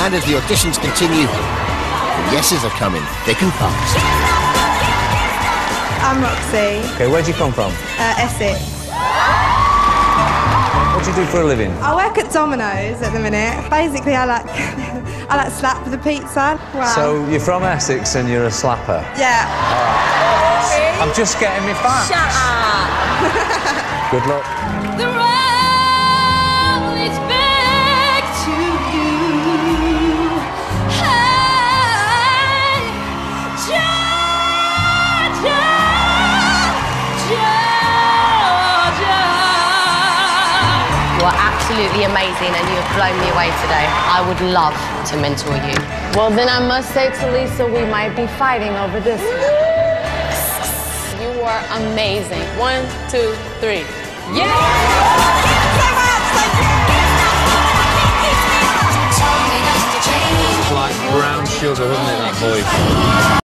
And as the auditions continue, the yeses are coming thick and fast. I'm Roxy. Okay, where'd you come from? Essex. What do you do for a living? I work at Domino's at the minute. Basically, I like I like slap the pizza. Wow. So you're from Essex and you're a slapper? Yeah. I'm just getting me facts. Shut up. Good luck. The road leads back to you. Hey, Georgia, Georgia. You are absolutely amazing and you have blown me away today. I would love to mentor you. Well, then I must say to Lisa, we might be fighting over this one. You are amazing. 1, 2, 3. Yeah! Like brown sugar, wasn't it, that voice?